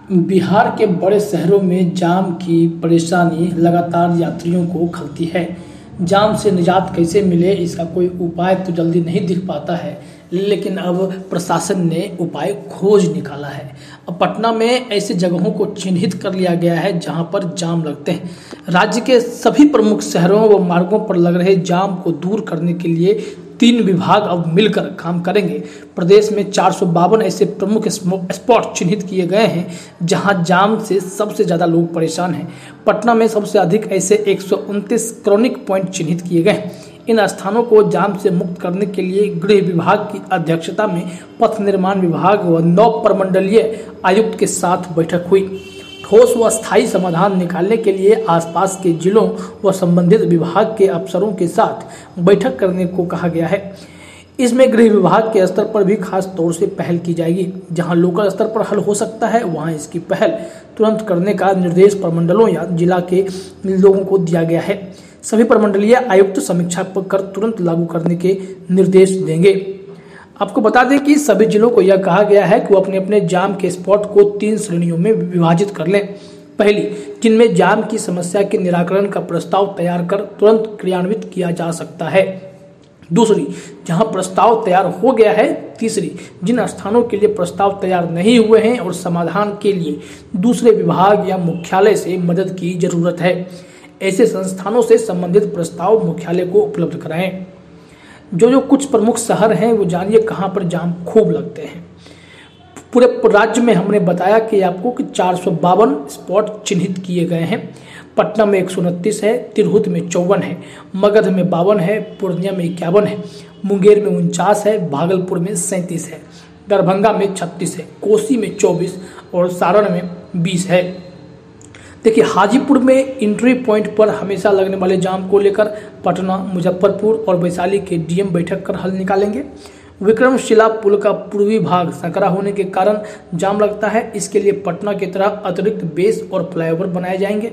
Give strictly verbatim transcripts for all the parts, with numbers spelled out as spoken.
बिहार के बड़े शहरों में जाम की परेशानी लगातार यात्रियों को खलती है। जाम से निजात कैसे मिले, इसका कोई उपाय तो जल्दी नहीं दिख पाता है, लेकिन अब प्रशासन ने उपाय खोज निकाला है। अब पटना में ऐसे जगहों को चिन्हित कर लिया गया है जहां पर जाम लगते हैं। राज्य के सभी प्रमुख शहरों व मार्गों पर लग रहे जाम को दूर करने के लिए तीन विभाग अब मिलकर काम करेंगे। प्रदेश में चार सौ बावन ऐसे प्रमुख स्पॉट चिन्हित किए गए हैं जहां जाम से सबसे ज़्यादा लोग परेशान हैं। पटना में सबसे अधिक ऐसे एक सौ उनतीस क्रॉनिक पॉइंट चिन्हित किए गए हैं। इन स्थानों को जाम से मुक्त करने के लिए गृह विभाग की अध्यक्षता में पथ निर्माण विभाग व नौ प्रमंडलीय आयुक्त के साथ बैठक हुई। ठोस व स्थायी समाधान निकालने के लिए आसपास के जिलों व संबंधित विभाग के अफसरों के साथ बैठक करने को कहा गया है। इसमें गृह विभाग के स्तर पर भी खास तौर से पहल की जाएगी। जहां लोकल स्तर पर हल हो सकता है वहां इसकी पहल तुरंत करने का निर्देश प्रमंडलों या जिला के लोगों को दिया गया है। सभी प्रमंडलीय आयुक्त समीक्षा कर तुरंत लागू करने के निर्देश देंगे। आपको बता दें कि सभी जिलों को यह कहा गया है कि वो अपने अपने जाम के स्पॉट को तीन श्रेणियों में विभाजित कर लें। पहली, जिनमें जाम की समस्या के निराकरण का प्रस्ताव तैयार कर तुरंत क्रियान्वित किया जा सकता है। दूसरी, जहां प्रस्ताव तैयार हो गया है। तीसरी, जिन स्थानों के लिए प्रस्ताव तैयार नहीं हुए हैं और समाधान के लिए दूसरे विभाग या मुख्यालय से मदद की जरूरत है, ऐसे संस्थानों से संबंधित प्रस्ताव मुख्यालय को उपलब्ध कराएं। जो जो कुछ प्रमुख शहर हैं वो जानिए कहां पर जाम खूब लगते हैं। पूरे राज्य में हमने बताया कि आपको कि चार सौ बावन स्पॉट चिन्हित किए गए हैं। पटना में एक सौ उनतीस है, तिरहुत में चौवन है, मगध में बावन है, पूर्णिया में इक्यावन है, मुंगेर में उनचास है, भागलपुर में सैंतीस है, दरभंगा में छत्तीस है, कोसी में चौबीस और सारण में बीस है। देखिए, हाजीपुर में एंट्री पॉइंट पर हमेशा लगने वाले जाम को लेकर पटना, मुजफ्फरपुर और वैशाली के डीएम बैठक कर हल निकालेंगे। विक्रमशिला पुल का पूर्वी भाग संकरा होने के कारण जाम लगता है। इसके लिए पटना की तरह अतिरिक्त बेस और फ्लाईओवर बनाए जाएंगे।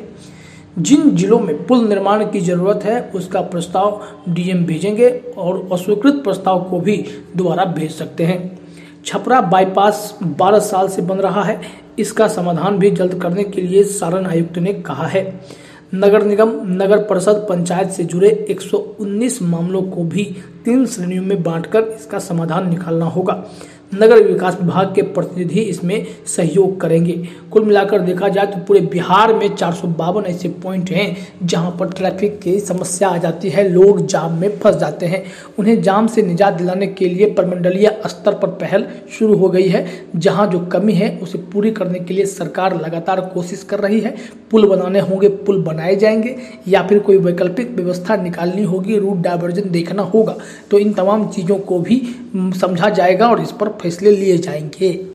जिन जिलों में पुल निर्माण की जरूरत है उसका प्रस्ताव डीएम भेजेंगे और अस्वीकृत प्रस्ताव को भी दोबारा भेज सकते हैं। छपरा बाईपास बारह साल से बन रहा है, इसका समाधान भी जल्द करने के लिए सारण आयुक्त ने कहा है। नगर निगम, नगर परिषद, पंचायत से जुड़े एक सौ उन्नीस मामलों को भी तीन श्रेणियों में बांटकर इसका समाधान निकालना होगा। नगर विकास विभाग के प्रतिनिधि इसमें सहयोग करेंगे। कुल मिलाकर देखा जाए तो पूरे बिहार में चार सौ बावन ऐसे पॉइंट हैं जहां पर ट्रैफिक की समस्या आ जाती है, लोग जाम में फंस जाते हैं। उन्हें जाम से निजात दिलाने के लिए प्रमंडलीय स्तर पर पहल शुरू हो गई है। जहां जो कमी है उसे पूरी करने के लिए सरकार लगातार कोशिश कर रही है। पुल बनाने होंगे, पुल बनाए जाएंगे, या फिर कोई वैकल्पिक व्यवस्था निकालनी होगी, रूट डायवर्जन देखना होगा। तो इन तमाम चीज़ों को भी समझा जाएगा और इस पर फैसले लिए जाएंगे।